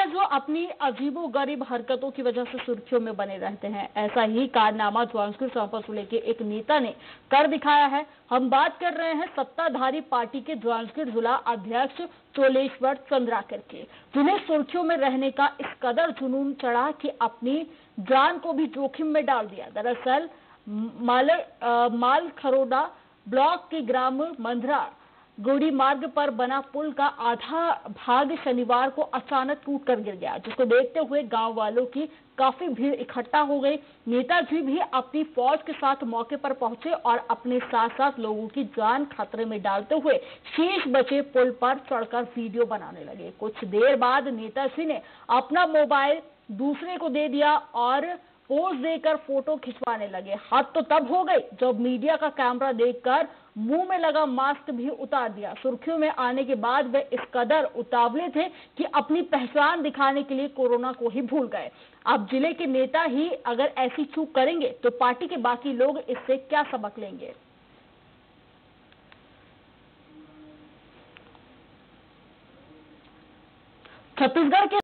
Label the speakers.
Speaker 1: हैं जो अपनी अजीबोगरीब हरकतों की वजह से सुर्खियों में बने रहते हैं। ऐसा ही कारनामा जांजगीर चांपा जिले के एक नेता ने कर दिखाया है। हम बात कर रहे हैं सत्ताधारी पार्टी के जांजगीर जिला अध्यक्ष चोलेश्वर चंद्राकर के, जिन्हें सुर्खियों में रहने का इस कदर जुनून चढ़ा कि अपनी जान को भी जोखिम में डाल दिया। दरअसल मालखरोदा ब्लॉक के ग्राम मंधरा गोड़ी मार्ग पर बना पुल का आधा भाग शनिवार को अचानक टूट कर गिर गया, जिसको देखते हुए गांव वालों की काफी भीड़ इकट्ठा हो गई। नेताजी भी अपनी फौज के साथ मौके पर पहुंचे और अपने साथ साथ लोगों की जान खतरे में डालते हुए शेष बचे पुल पर चढ़कर वीडियो बनाने लगे। कुछ देर बाद नेताजी ने अपना मोबाइल दूसरे को दे दिया और पोज देकर फोटो खिंचवाने लगे। हद तो तब हो गई जब मीडिया का कैमरा देखकर मुंह में लगा मास्क भी उतार दिया। सुर्खियों में आने के बाद वे इस कदर उतावले थे कि अपनी पहचान दिखाने के लिए कोरोना को ही भूल गए। अब जिले के नेता ही अगर ऐसी चूक करेंगे तो पार्टी के बाकी लोग इससे क्या सबक लेंगे। छत्तीसगढ़ के